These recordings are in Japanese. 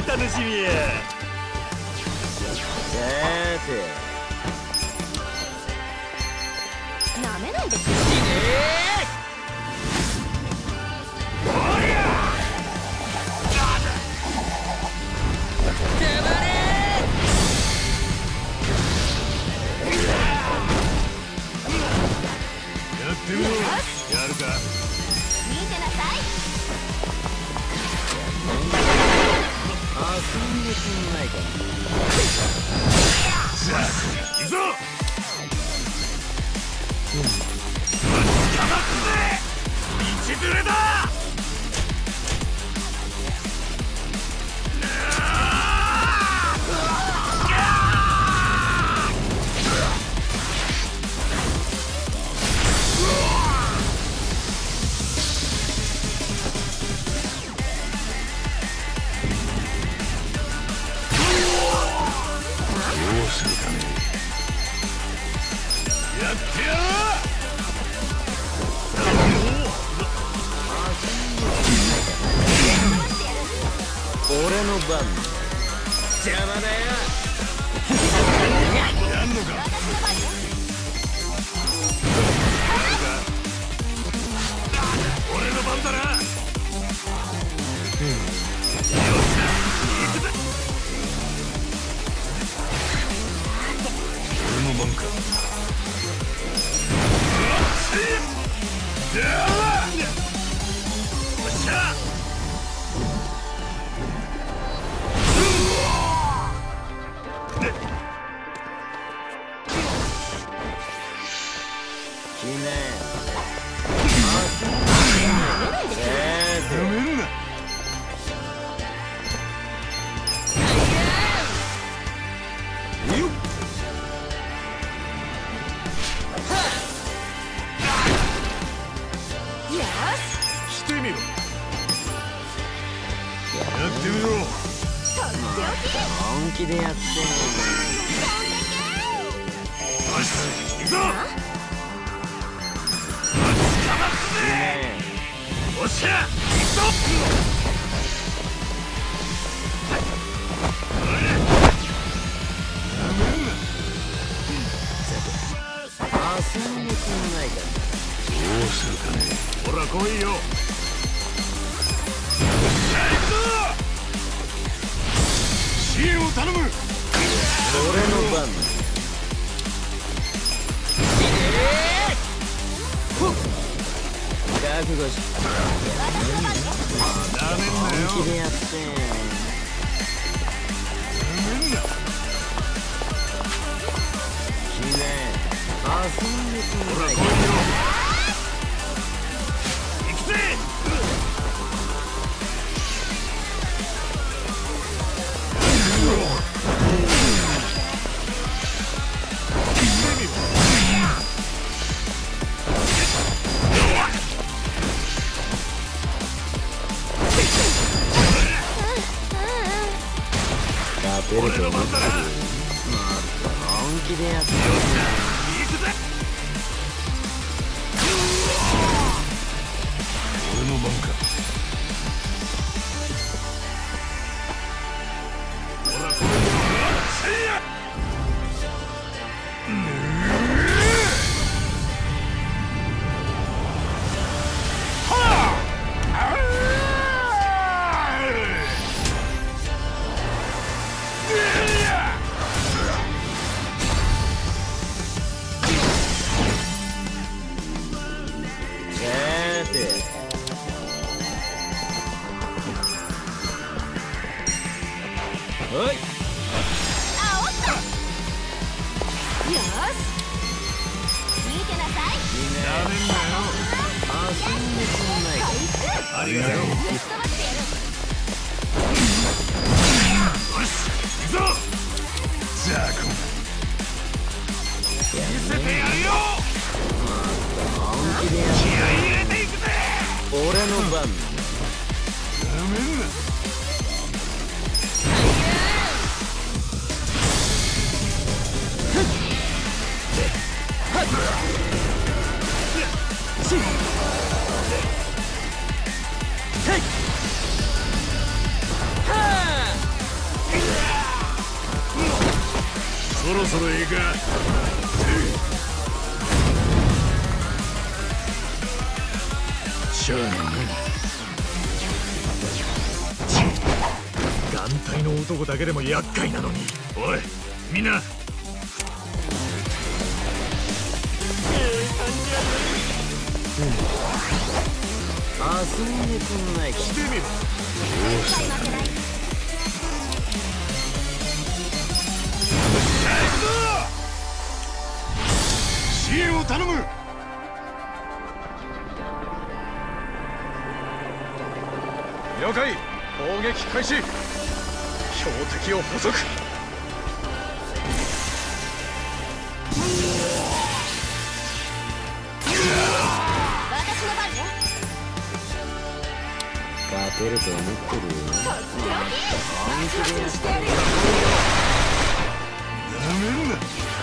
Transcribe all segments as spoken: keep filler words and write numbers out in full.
楽しみや。 さてなめないでくれ。 やってみろ。やるか。 見てなさい。 遊んでくんないか。 さあ行くぞ。道連れだ。どうするかね。やってやろう。 俺の番。邪魔だよ。 やんのか。俺の番だな。よっしゃ、行くぜ。俺の番か。よっしゃ。してみろ。やってみろ。 本気でやって。よし、行くぞ。おっしゃ、行くぞ。 遊んでくんないか。 どうするかね。ほら来いよ。さあ行くぞ。支援を頼む。 俺の番。覚悟し。 ダメんなよ。 本気でやって。 ダメんな。 君遊んでくんないか。 ほら来いよ。行くぜ。 勝てると思ってる。本気でやって。 行くぜ。俺の番か。ほら来いよ。せいや。 おい。 あおった。よし。見てなさい。 ダメんなよ。 遊んでくんないか。 ありがとう。よし、行くぞ。じゃあこ見せてやるよ。 本気でやる。 気合い入れていくぜ。 俺の番。 ダメんな。 そろええか。しゃあないな。眼帯の男だけでも厄介なのに。おいみんな、 遊んでくんないか。 してみろ。支援を頼む。了解。攻撃開始。標的を捕捉。 私の番ね。 勝てると思ってるよ。 とっておき。マシマシにしてやるよ。 なめんな。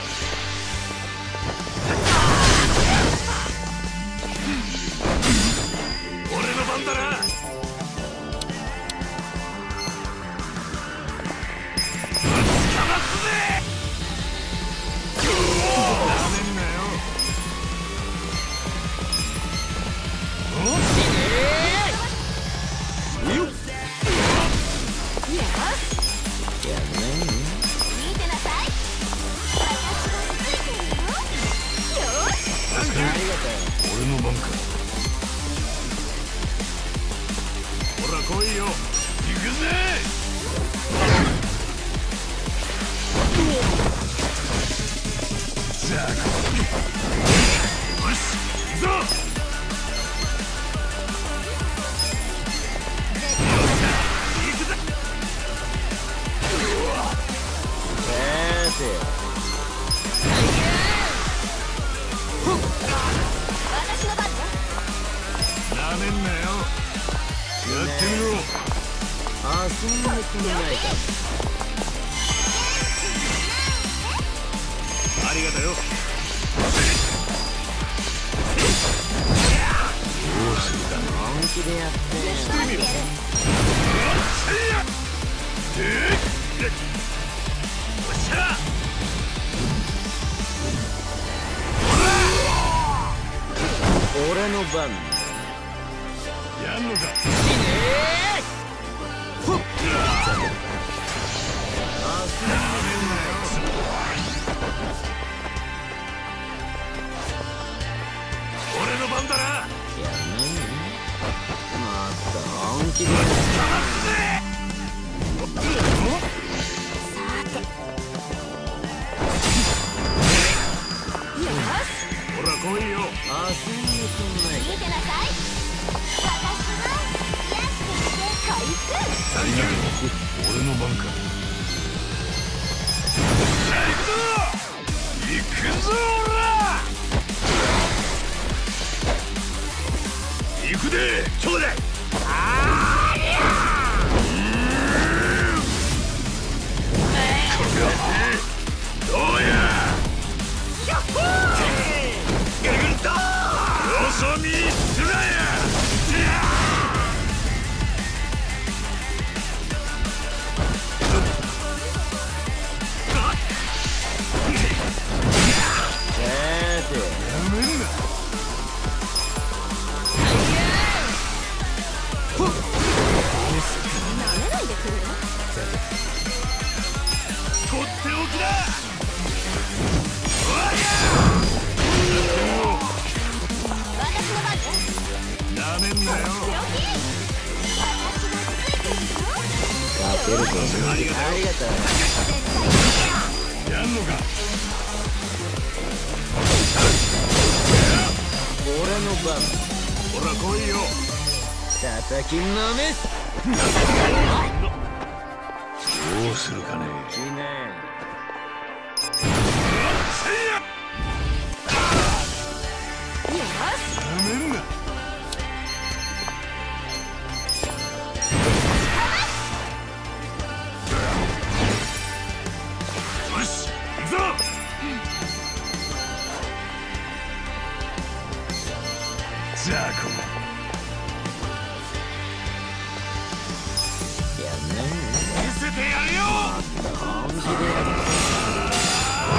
俺の番だな。俺の番か。ほら来いよ。行くぜ。じゃあよし行くぞ。行くぜ。 さて私の番ね。 なめんなよ。やってみろ。 遊んでくんないか。 ありがとよ。どうするだね。 本気でやってしてみろ。えっ、よっしゃ。 俺の番。 やんのか。俺の番だな。 いや何また本気でやってほら来いよ。 遊んでくんないか。 見てなさい。私は安くして回復。 何が俺の番か。行くぞおら。行くでちょうだい。あーやー。どうや。やっほー。ぐるぐるっと。よそ見すなや。やめんな。 舐めないでくれよ。 とっておきだ。 私の番ね。 なめんなよ。 私がついてるよ。 勝てると思う。ありがとう。 やんのか。 俺の番。 ほら来いよ。 叩きのめす。 どうするかね。 きねよし。 なめんな。よし行くぞ。じゃあこう。 いや何見せてやるよ。 本気でやる。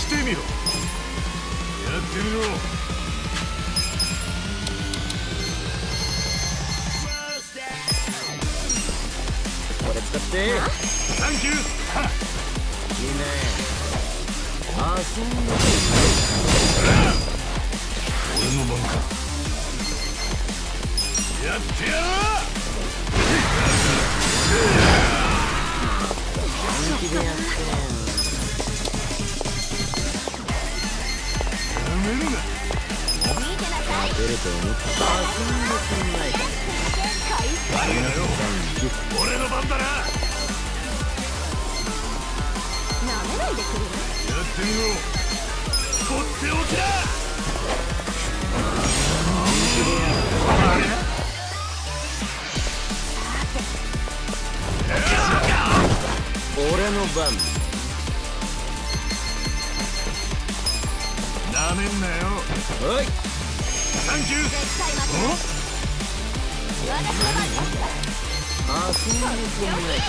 してみろ。やってみろ。 これ使って。 サンキュー。 いいね。あ、そんな。 俺の番か。やってやろう。 本気でやってん。 やめるな。 見てなさい。 出ると思った。あ、そんな考えた。 ありがよ。俺の番だな。 なめないでくれる。 やってみろ。とっておきだ。 俺の番。 なめんなよ。 おい。 サンキュー。 絶対負けない。私の番ね。 あ、そんな考えた。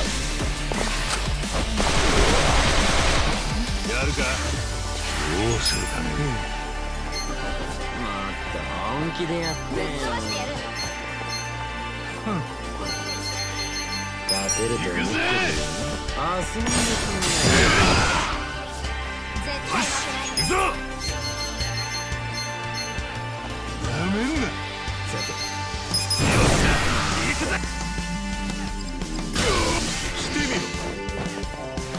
やるか。どうするかね。 また本気でやってん。 ぶっ飛ばしてやる。 勝てると思ってる。あ、そんな考絶対負けない。 行くぞ。なめんな。 え。さて。 行くぜ。してみろ。 は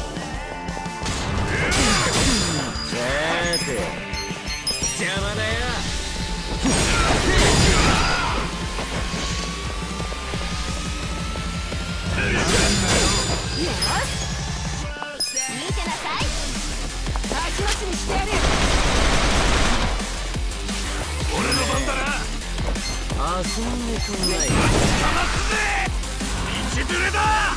さて。邪魔だよ。 よし。見てなさい。足持ちにしてやる。 俺の番だな。 あ、そんな考えた。 騙すぜ。一ずれだ。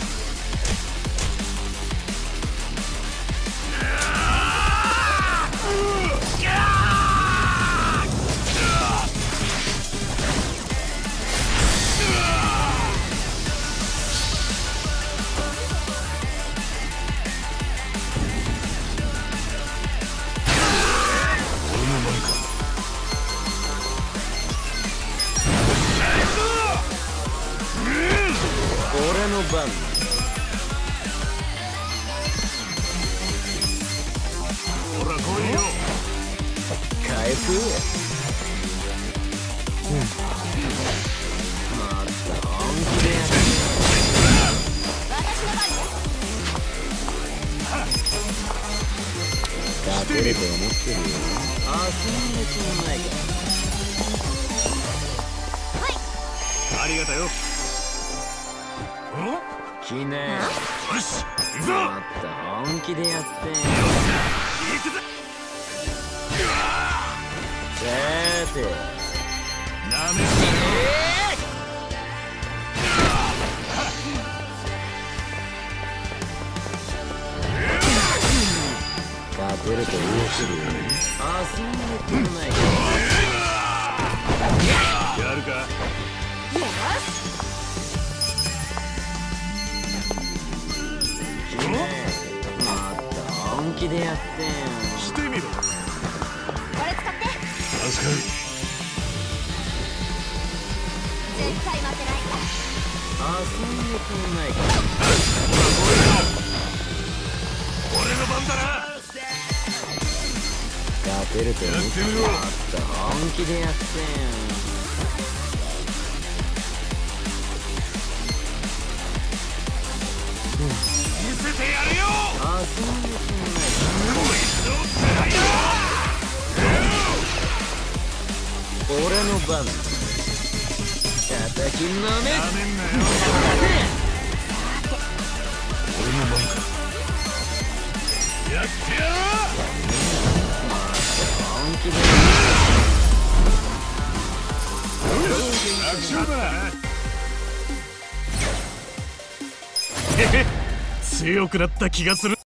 俺の番。 ほら来いよ。 返す。また本気でやって。 私の番ね。 勝てると思ってるよ。あ、そんな考えはい。 ありがとよ。 た。きねえ。 よし、行くぞ。 また本気でやってん。 行くぜ。 さて。 なめんなよ。 勝てると思ってるよ。あ、そんな考えやるか。 よし。 また本気でやってん。 してみろ。 これ使って。 助かる。 絶対負けない。 あ、そんな考え俺の番だな。 勝てると思ってる。また本気でやってん。 見せてやるよ。 あ、そんな考こいつをつらいよ。 え俺の番。叩きのめ。 なめんなよ。俺の番か。やってやろう。 本気で楽勝だな。強くなった気がする。